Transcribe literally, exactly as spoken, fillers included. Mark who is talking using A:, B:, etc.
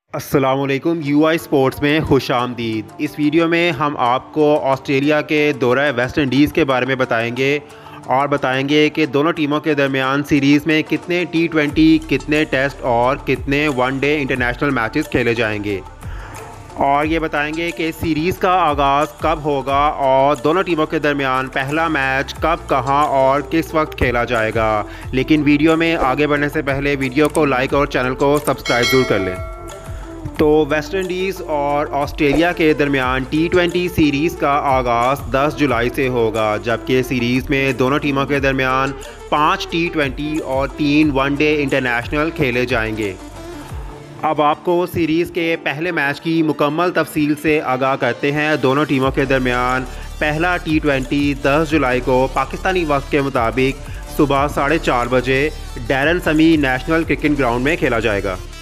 A: अस्सलामुअलैकुम you I sports में खुश आमदीद। इस वीडियो में हम आपको ऑस्ट्रेलिया के दौरा वेस्ट इंडीज़ के बारे में बताएंगे और बताएंगे कि दोनों टीमों के दरमियान सीरीज़ में कितने टी ट्वेंटी, कितने टेस्ट और कितने वन डे इंटरनेशनल मैचेस खेले जाएंगे। और ये बताएंगे कि सीरीज़ का आगाज़ कब होगा और दोनों टीमों के दरमियान पहला मैच कब, कहां और किस वक्त खेला जाएगा। लेकिन वीडियो में आगे बढ़ने से पहले वीडियो को लाइक और चैनल को सब्सक्राइब ज़रूर कर लें। तो वेस्ट इंडीज़ और ऑस्ट्रेलिया के दरमियान टी ट्वेंटी सीरीज़ का आगाज़ दस जुलाई से होगा, जबकि सीरीज़ में दोनों टीमों के दरमियान पाँच टी ट्वेंटी और तीन वनडे इंटरनेशनल खेले जाएंगे। अब आपको सीरीज़ के पहले मैच की मुकम्मल तफसील से आगाह करते हैं। दोनों टीमों के दरमियान पहला टी ट्वेंटी दस जुलाई को पाकिस्तानी वक्त के मुताबिक सुबह साढ़े चार बजे डैरन समी नेशनल क्रिकेट ग्राउंड में खेला जाएगा।